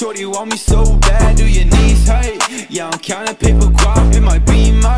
Shorty want me so bad, do your knees hurt? Yeah, I'm counting paper guap in my beamer,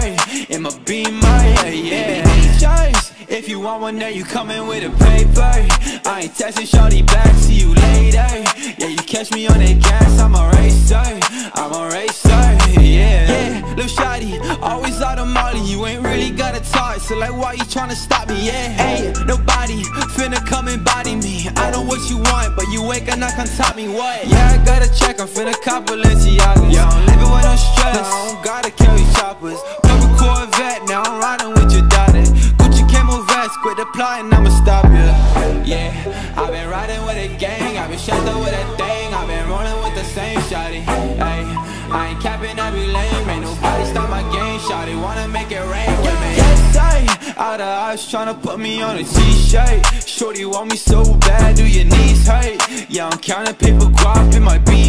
yeah. Choice. If you want one, then you coming with a paper. I ain't texting shorty back, see you later. Yeah, you catch me on that gas, I'm a racer, yeah. Lil' shawty, always out of molly, you ain't really got a talk, so like why you tryna stop me, yeah? Hey, nobody finna come and body me. I know what you want, but you ain't gonna come top me, what? Yeah, I got a check, I'm finna cop Balenciagas. Yeah, I'm living with no stress, I don't gotta carry choppers. Purple Corvette, now I'm riding with your daughter. Gucci camo vest, quit the plotting, I'ma stop ya. Yeah, I've been riding with a gang, I've been strapped up with a thing, I've been rolling with the same shawty. Hey, I ain't capping, I be lame, ain't nobody stop my game, shawty wanna make it rain with me. Yes, out of eyes tryna put me on a t-shirt. Shorty want me so bad, do your knees hurt? Yeah, I'm counting paper guap in my beat.